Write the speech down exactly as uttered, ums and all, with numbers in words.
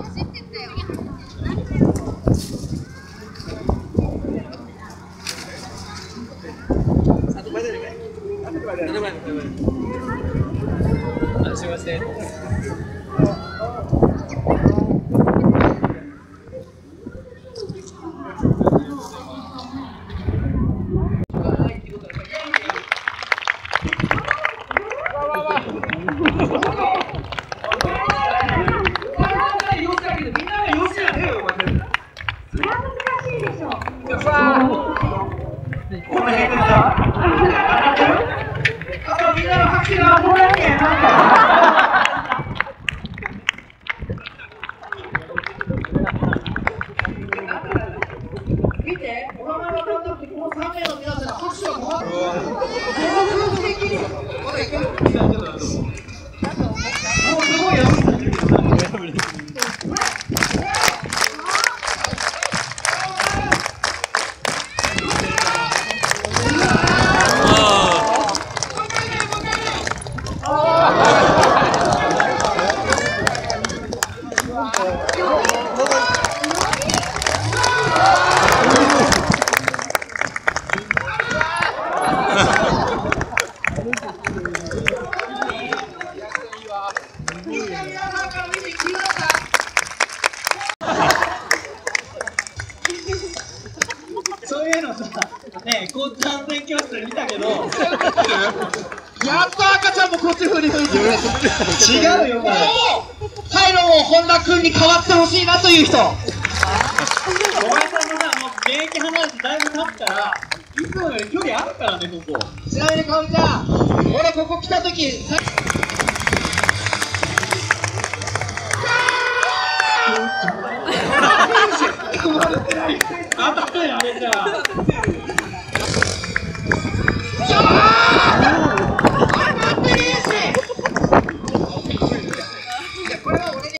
すみません。 見て、お名前分かんなくて、このさん名の皆さんが拍手をもらってる。まだいける。もうすごいよ。そういうのさ、ねえ、こうちゃん勉強室で見たけど、やっと赤ちゃんもこっち風に吹いてる。違うよ、もう。パイロンを本田君に変わってほしいなという人。小林さんもさ、もう現役離れてだいぶ経ったら、いつもより距離あるからね、ここ。ちなみにかおりちゃん、俺ここ来た時、さ当たったよ、あれじゃあ。